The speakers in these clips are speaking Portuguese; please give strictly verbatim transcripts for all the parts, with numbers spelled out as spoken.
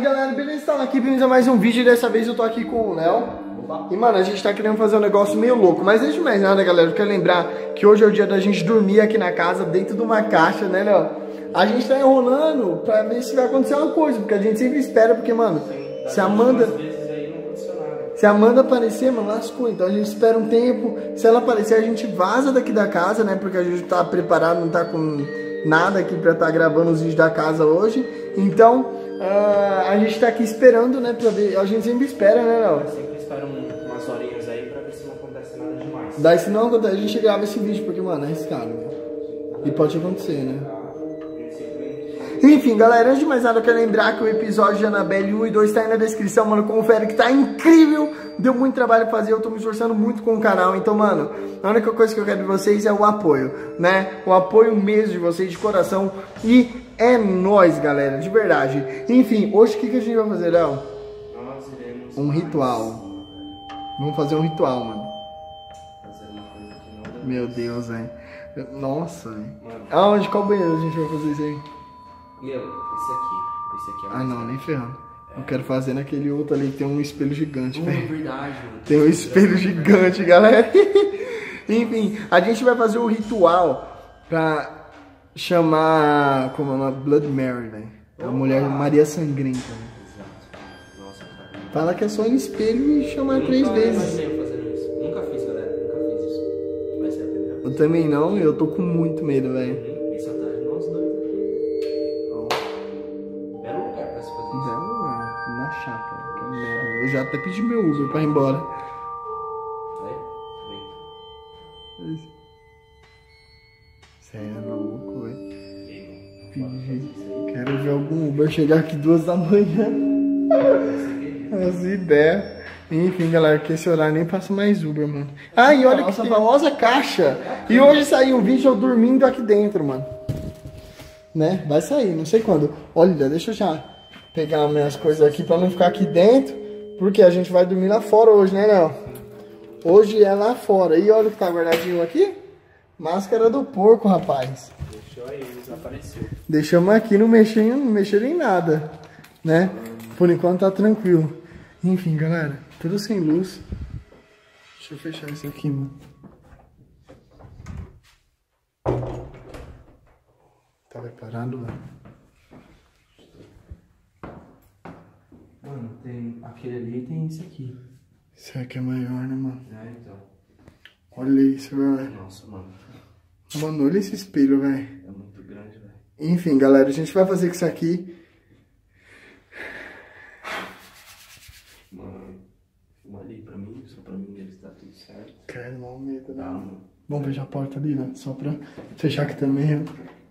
galera, beleza? Estamos aqui, bem-vindos a mais um vídeo. Dessa vez eu tô aqui com o Léo. E mano, a gente tá querendo fazer um negócio meio louco. Mas antes de mais nada, galera, eu quero lembrar que hoje é o dia da gente dormir aqui na casa, dentro de uma caixa, né, Léo? A gente tá enrolando pra ver se vai acontecer uma coisa, porque a gente sempre espera, porque, mano, sim, se a Amanda... Se a Amanda aparecer, mano, lascou. Então a gente espera um tempo. Se ela aparecer, a gente vaza daqui da casa, né? Porque a gente tá preparado, não tá com nada aqui pra estar tá gravando os vídeos da casa hoje. Então, uh, a gente tá aqui esperando, né? Pra ver. A gente sempre espera, né, Léo? Eu sempre espero um, umas horinhas aí pra ver se não acontece nada demais. Daí se não acontece, a gente grava esse vídeo, porque, mano, é arriscado, né? E pode acontecer, né? Enfim, galera, antes de mais nada, eu quero lembrar que o episódio de Annabelle um e dois tá aí na descrição, mano. Confere que tá incrível. Deu muito trabalho fazer, eu tô me esforçando muito com o canal. Então, mano, a única coisa que eu quero de vocês é o apoio, né? O apoio mesmo de vocês, de coração. E é nóis, galera, de verdade. Enfim, hoje o que, que a gente vai fazer, Léo? Nós iremos... Um ritual. Vamos fazer um ritual, mano. Fazer uma coisa que não deu. Meu Deus, velho. Nossa, velho. Aonde? Qual banheiro a gente vai fazer isso aí? Meu, esse aqui. Esse aqui é o Ah, não, nem ferrando. É. Eu quero fazer naquele outro ali que tem um espelho gigante, uh, velho. verdade, mano. Tem um espelho gigante, galera. Enfim, a gente vai fazer o ritual pra chamar, como é uma Blood Mary, velho. É a mulher Maria Sangrenta, né? Exato. Nossa, cara. Fala que é só em espelho e chamar Nunca três vezes. imaginei fazendo isso. Nunca fiz, galera. Nunca fiz isso. Vai ser a primeira vez. Eu também não, eu tô com muito medo, velho. E só tá de nós dois aqui. Então, belo lugar pra se fazer isso. Belo lugar, na chácara. Que merda. Eu já até pedi meu Uber pra ir embora. Vai? Vem. Você é louco, velho. Vem. Quero ver algum Uber chegar aqui duas da manhã. As ideias. Enfim, galera, que esse horário nem passa mais Uber, mano. Ah, e olha a nossa famosa caixa. E hoje saiu um vídeo eu dormindo aqui dentro, mano. Né? Vai sair, não sei quando. Olha, deixa eu já pegar minhas coisas aqui pra não ficar aqui dentro. Porque a gente vai dormir lá fora hoje, né, Léo? Hoje é lá fora. E olha o que tá guardadinho aqui. Máscara do porco, rapaz. Deixou aí, desapareceu. Deixamos aqui, não mexeram, não mexeram em nada, né? Por enquanto tá tranquilo. Enfim, galera, tudo sem luz. Deixa eu fechar isso aqui, mano. Tá preparado, mano? Mano, tem aquele ali e tem esse aqui. Esse aqui é maior, né, mano? É, então. Olha isso, velho. Nossa, mano. Mano, olha esse espelho, velho. É muito grande, velho. Enfim, galera, a gente vai fazer com isso aqui. Mano, filma ali pra mim, só pra mim ver se tá tudo certo. Quero mal medo, né? Tá, mano. Vamos fechar a porta ali, né? Só pra fechar aqui também,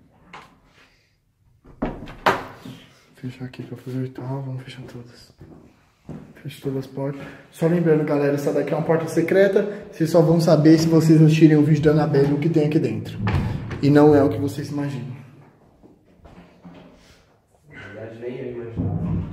ó. Fechar aqui pra fazer o ritual, vamos fechar todas. Fecha todas as portas. Só lembrando, galera, essa daqui é uma porta secreta. Vocês só vão saber se vocês assistirem o vídeo da Annabelle o que tem aqui dentro. E não é o que vocês imaginam. Na verdade, nem eu imaginava.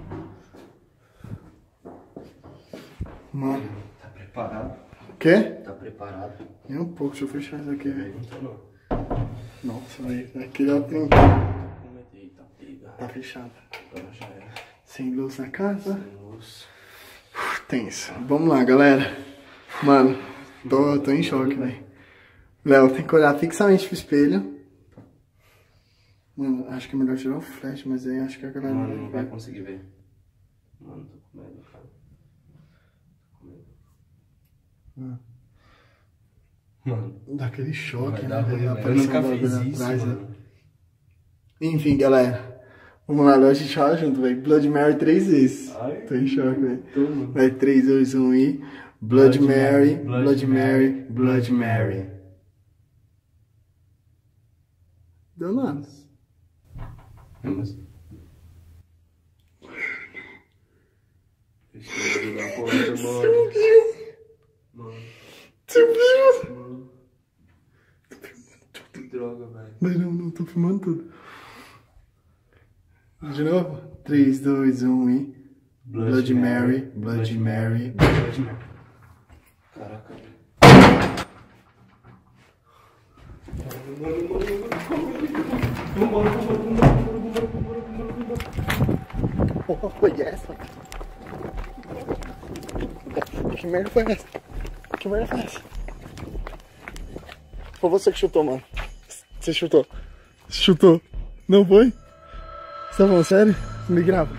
Mano. Tá preparado? O quê? Tá preparado? Nem um pouco, deixa eu fechar isso aqui, velho. Não tô não. Nossa, velho. Aqui dá tempo. Eita, pega. Tá fechado. Agora já era. Sem luz na casa. Sem luz. Tenso. Vamos lá, galera. Mano, tô, tô em choque, velho. Léo tem que olhar fixamente pro espelho. Mano, acho que é melhor tirar o flash, mas aí acho que a galera Mano, não vai conseguir ver. Mano, tô com medo, cara. Tô com medo. Ah. Mano, dá aquele choque, vai né? dar ruim, velho? velho. Aparece Eu nunca um bagulho fiz isso, atrás, né? mano. Enfim, galera. Vamos lá, Léo, a gente fala junto, velho. Blood Mary três vezes. Ai, Tô em choque, velho. tô, mano. Vai, três, dois, um e... Blood, Blood Mary, Mary, Blood, Blood Mary, Mary, Blood Blood Mary. Deu nada. Vamos. Deixa eu dar porta, mano. Mano. Você viu? Mano. Que droga, velho. Não, não, não, tô filmando tudo. De novo? três, dois, um e... Blood, Blood Mary, Mary, Blood Mary, Blood Mary. Caraca, velho. Vambora, vambora, vambora, vambora, vambora, vambora, vambora, vambora, vambora. porra foi essa? Que merda foi essa? Que merda foi essa? Foi você que chutou, mano. Você chutou. Você chutou. Não foi? Você tá falando sério? Me grava.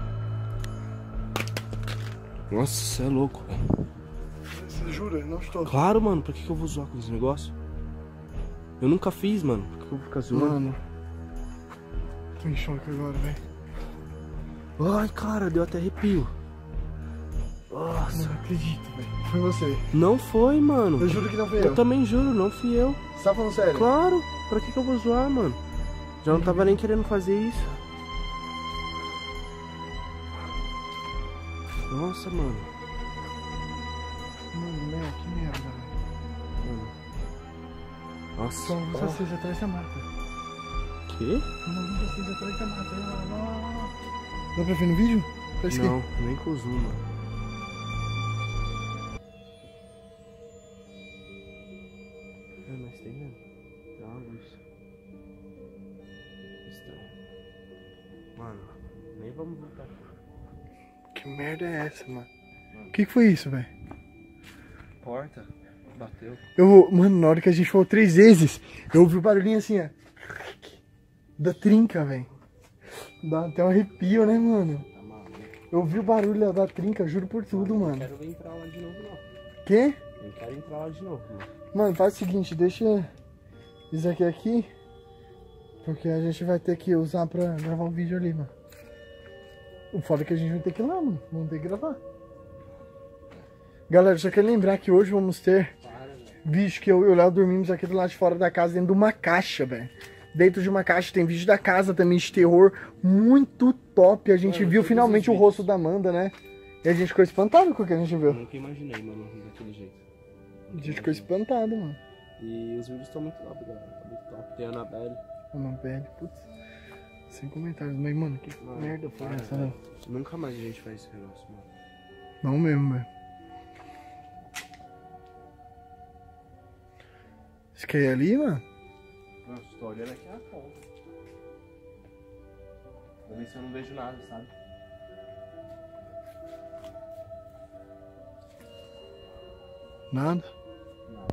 Nossa, você é louco, velho. Você jura? Não estou. Claro, mano. Pra que, que eu vou zoar com esse negócio? Eu nunca fiz, mano. Por que, que eu vou ficar zoando? Mano. Tô em choque agora, velho. Ai, cara, deu até arrepio. Nossa. Não acredito, velho. Foi você. Não foi, mano. Eu juro que não fui eu. Eu também juro, não fui eu. Você tá falando sério? Claro. Pra que, que eu vou zoar, mano? Já não tava nem querendo fazer isso. Nossa, mano. Mano, né? Que merda, velho. Mano. Nossa. Só luz acesa atrás da mata. Quê? Uma luz acesa atrás da mata. Olha lá, lá, lá, lá. Dá pra ver no vídeo? Parece Não, nem com o zoom, mano. É, mas tem mesmo. Dá uma luz. Estranho. Mano, nem vamos voltar. que... que merda é essa, mano? O que, que foi isso, velho? Porta. Bateu. Eu, mano, na hora que a gente falou três vezes, eu ouvi o barulhinho assim, ó. Da trinca, velho. Dá até um arrepio, né, mano? Tá maluco. Eu ouvi o barulho da trinca, juro por tudo, Não mano. quero entrar lá de novo, não. Quê? Não quero entrar lá de novo, mano. Mano, faz o seguinte, deixa isso aqui aqui, porque a gente vai ter que usar pra gravar um vídeo ali, mano. O foda é que a gente vai ter que ir lá, mano. Vamos ter que gravar. Galera, só quero lembrar que hoje vamos ter vídeo que eu e o Léo dormimos aqui do lado de fora da casa, dentro de uma caixa, velho. Dentro de uma caixa tem vídeo da casa também de terror, muito top. A gente mano, viu finalmente o vídeos. rosto da Amanda, né? E a gente ficou espantado com o que a gente Eu viu. nunca imaginei, mano, daquele jeito. A gente ficou espantado, mano. E os vídeos estão muito top, galera. Tá muito top. Tem a Anabelle. Amanda, putz. Sem comentários, mas mano, que Mano, merda foi para, essa, velho. né? Nunca mais a gente faz esse negócio, mano. Não mesmo, velho. Você quer ir ali, mano? Nossa, tô olhando aqui na ponta. Pra ver se eu não vejo nada, sabe? Nada? Nada.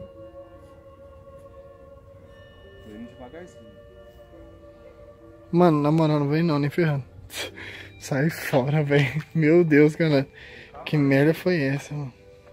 Tô indo devagarzinho. Mano, na moral, não vem não, nem ferrando. Sai fora, velho. Meu Deus, galera. Que merda foi essa, mano?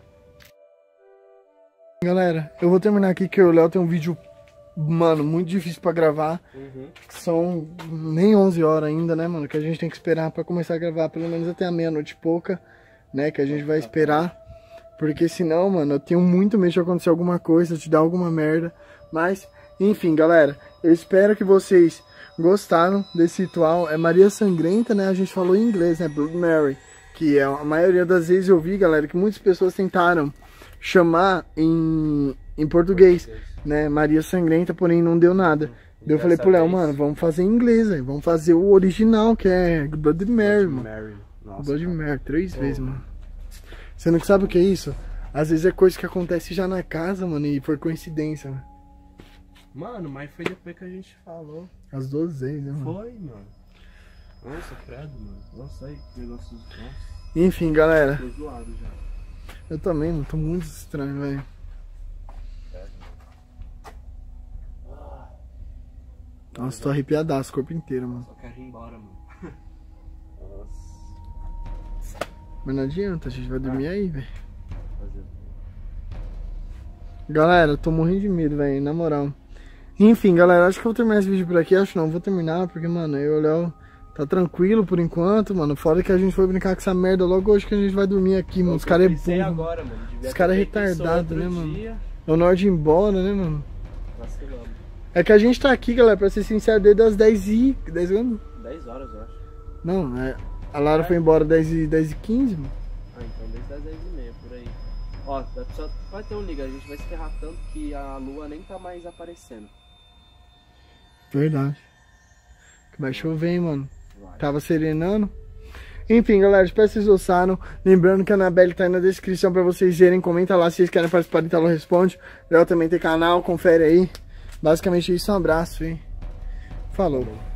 Galera, eu vou terminar aqui que o Léo tem um vídeo, mano, muito difícil pra gravar. Uhum. São nem onze horas ainda, né, mano? Que a gente tem que esperar pra começar a gravar pelo menos até a meia-noite e pouca, né? Que a gente vai esperar. Porque senão, mano, eu tenho muito medo de acontecer alguma coisa, de dar alguma merda. Mas, enfim, galera, eu espero que vocês gostaram desse ritual. É Maria Sangrenta, né? A gente falou em inglês, né? Blood Mary. Que é a maioria das vezes eu vi, galera, que muitas pessoas tentaram chamar em, em português, né? Maria Sangrenta, porém não deu nada. Daí eu falei pro Léo, mano, vamos fazer em inglês, véio. Vamos fazer o original, que é Blood Mary, mano. Mary. Nossa, Blood cara. Mary, três Pô, vezes, mano. Você não sabe o que é isso? Às vezes é coisa que acontece já na casa, mano, e por coincidência, né? Mano, mas foi depois que a gente falou. As duas vezes, né, mano? Foi, mano. Nossa, credo, mano. Nossa, aí, que negócio. Nossa, Enfim, galera, tô zoado já. eu também, mano, tô muito estranho, velho. Nossa, tô arrepiadaço o corpo inteiro, mano. Só quero ir embora, mano. Nossa. Mas não adianta, a gente vai dormir aí, velho. Fazer. Galera, eu tô morrendo de medo, velho, na moral. Enfim, galera, acho que eu vou terminar esse vídeo por aqui. Acho não, vou terminar, porque, mano, eu e o Léo tá tranquilo por enquanto, mano. Fora que a gente foi brincar com essa merda logo hoje que a gente vai dormir aqui, mano. Os caras é burro. Agora, mano. Devia Os caras é ter feito isso retardado, outro né, mano? dia. É na hora de ir embora, né, mano? Vacilamos. É que a gente tá aqui, galera, pra ser sincero, desde as dez e... dez anos? dez horas, eu acho. Não, é... a Lara foi embora dez e, dez e quinze, mano. Ah, então desde as dez e meia, por aí. Ó, só vai ter um liga, a gente vai se ferrar tanto que a lua nem tá mais aparecendo. Verdade. Vai chover, hein, mano. Vai. Tava serenando. Enfim, galera, espero que vocês gostaram. Lembrando que a Anabelle tá aí na descrição pra vocês verem. Comenta lá se vocês querem participar do Italo Responde. Léo também tem canal, confere aí. Basicamente isso, um abraço, hein. Falou.